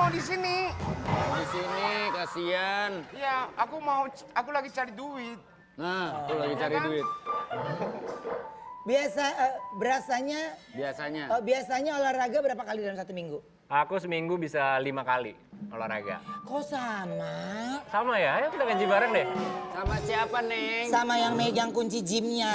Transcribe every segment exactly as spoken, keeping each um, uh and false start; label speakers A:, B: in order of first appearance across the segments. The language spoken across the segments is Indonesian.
A: mau di sini.
B: Di sini, kasihan.
A: Iya, aku mau, aku lagi cari duit.
B: Nah, tuh lagi cari
A: kan?
B: duit.
C: Biasa, uh, berasanya,
B: Biasanya.
C: uh, biasanya olahraga berapa kali dalam satu minggu?
D: Aku seminggu bisa lima kali olahraga.
C: Kok sama?
D: Sama ya, ayo kita ngaji bareng deh.
B: Sama siapa, Neng?
C: Sama yang megang kunci gymnya.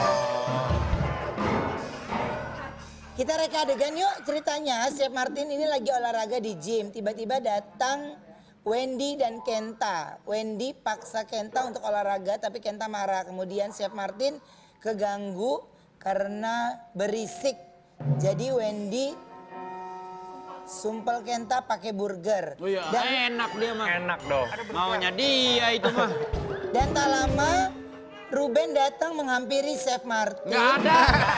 C: Kita reka adegan yuk ceritanya. Chef Martin ini lagi olahraga di gym. Tiba-tiba datang Wendy dan Kenta. Wendy paksa Kenta untuk olahraga tapi Kenta marah. Kemudian Chef Martin keganggu karena berisik. Jadi Wendy sumpel Kenta pakai burger.
B: Oh iya,
C: Dan,
B: enak dia mah.
D: Enak dong.
B: Maunya dia itu mah.
C: dan tak lama Ruben datang menghampiri Chef Martin.
B: Nggak ada.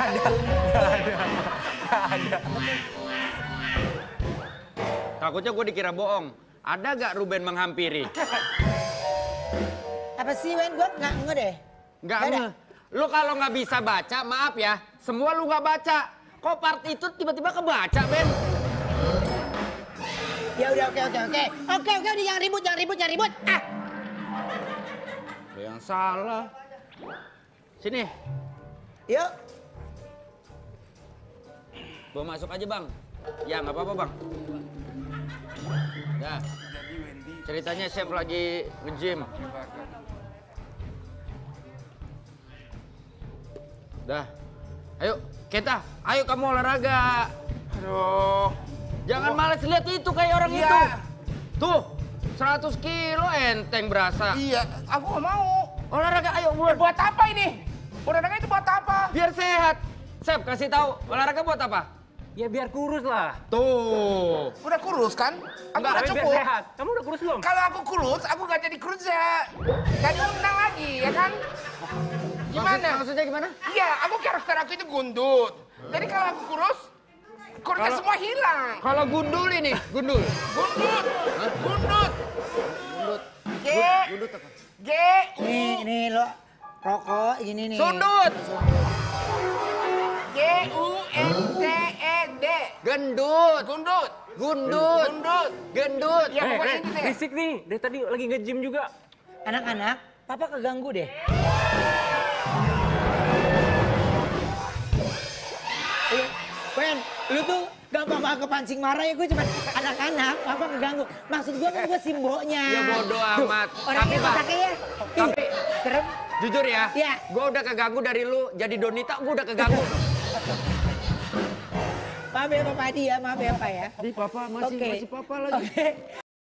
B: Takutnya gue dikira bohong. Ada gak Ruben menghampiri?
C: Apa sih Wen? Gue nggak nge deh.
B: Nggak
C: Nggak ada.
B: nge. Lu kalau nggak bisa baca, maaf ya. Semua lu nggak baca. Kok part itu tiba-tiba kebaca, Ben?
C: Ya udah oke oke oke. Oke oke udah jangan ribut jangan ribut jangan ribut. Ah.
B: Ada yang salah. Sini,
C: Yuk.
B: gua masuk aja, Bang. Ya, nggak apa-apa, Bang. Ya. Ceritanya Chef lagi nge-gym. Dah. Ayo, Kenta. Ayo kamu olahraga.
A: Aduh.
B: Jangan malas lihat itu kayak orang
A: Iya.
B: itu. Tuh, seratus kilo enteng berasa.
A: Iya, aku nggak mau.
B: Olahraga, ayo mulai.
A: Buat apa ini? Olahraga itu buat apa?
B: Biar sehat. Chef, kasih tahu, olahraga buat apa?
D: Ya biar kurus lah.
B: Tuh.
A: Udah kurus kan? Aku
B: Enggak,
A: udah
D: Tapi biar
A: cukup.
D: sehat. Kamu udah kurus belum?
A: Kalau aku kurus, aku nggak jadi kurus ya. Jadi undang lagi, ya kan? Gimana?
B: Maksud- maksudnya gimana?
A: Iya, aku karakter aku itu gundut. Jadi kalau aku kurus, kurusnya
B: Kalau-
A: semua hilang.
B: Kalau gundul ini, gundul.
A: Gundut, gundut.
B: Gundut.
A: G,
B: Gundut apa?
A: G, U,
C: Nih nih lo rokok gini nih.
B: Sundut.
A: G, U, N, T, E, D.
B: Gendut.
A: Gundut,
B: Gundut.
A: gundut.
B: Gendut.
A: Ya
D: Eh,
A: pokoknya
D: eh,
A: gitu deh.
D: berisik nih. Dari tadi lagi nge-gym juga.
C: Anak-anak, papa keganggu deh. Lu, Wen, lu tuh gampang banget kepancing marah ya. Gue cuma anak-anak, papa keganggu. Maksud gue kan gue simboknya.
B: Ya bodo
C: Tuh,
B: amat.
C: Orangnya
B: Tapi, Bang,
C: otaknya ya. Ih,
B: tapi-
C: serem.
B: Jujur ya,
C: Iya.
B: gue udah keganggu dari lu jadi Donita, gue udah keganggu.
C: Maaf ya Papa Adi ya, maaf ya Pak ya.
B: Di papa masih
C: Oke.
B: masih papa lagi.
C: Oke,